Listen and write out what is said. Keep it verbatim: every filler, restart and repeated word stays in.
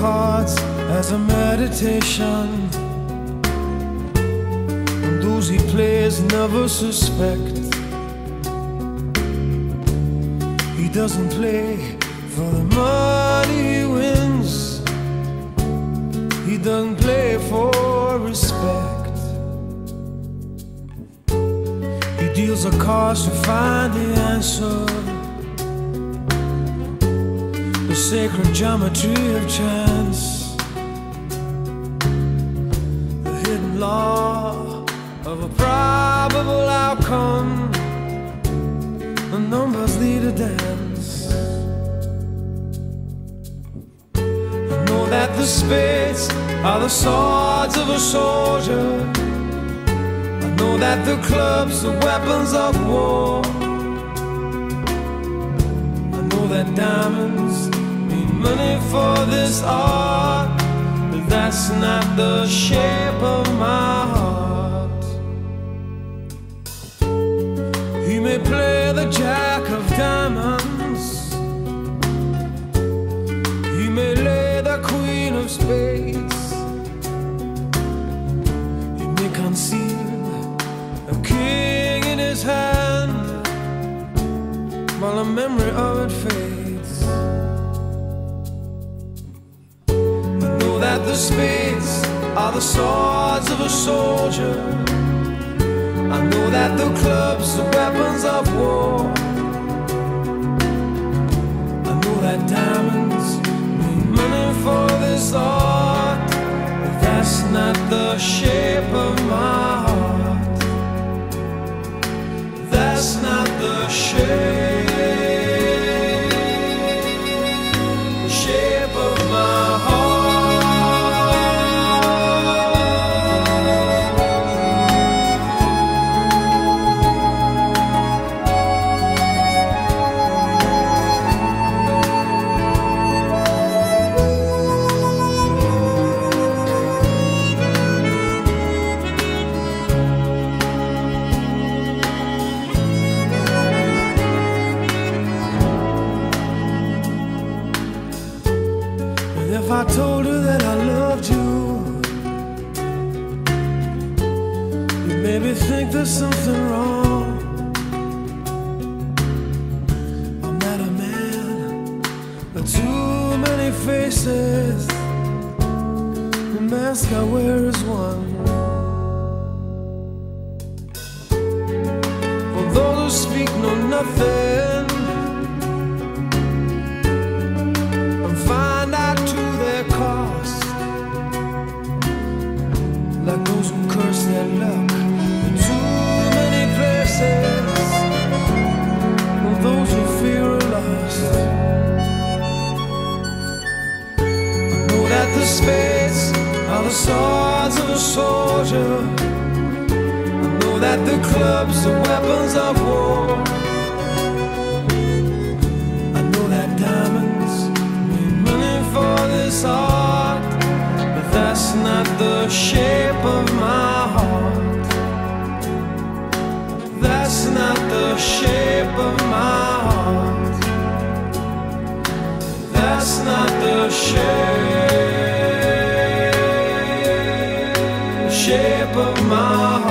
cards as a meditation, and those he plays never suspect. He doesn't play for the money he wins, he doesn't play for respect. He deals the cards to find the answer, the sacred geometry of chance, the hidden law of a probable outcome. The numbers lead a dance. I know that the spades are the swords of a soldier. I know that the clubs are weapons of war. I know that diamonds mean money for this art, but that's not the shape of my heart. He may play the jack of diamonds, he may lay the queen of spades, he may conceal a king in his hand while the memory of it fades. I know that the spades are the swords of a soldier. I know that the clubs are weapons of war. I know that diamonds mean money for this art, but that's not the shape of my heart. That's not the shape, shape of my heart. If I told her that I loved you, you'd maybe think there's something wrong. I'm not a man, but too many faces. The mask I wear is one. For those who speak know nothing and find out to their cost, like those who curse their luck in too many places, and those who fear are lost. I know that the spades are the swords of a soldier. I know that the clubs are weapons of war. I know that diamonds mean money for this art, but that's not the shape of my heart. That's not the shape of my heart. That's not the shape, shape of my heart.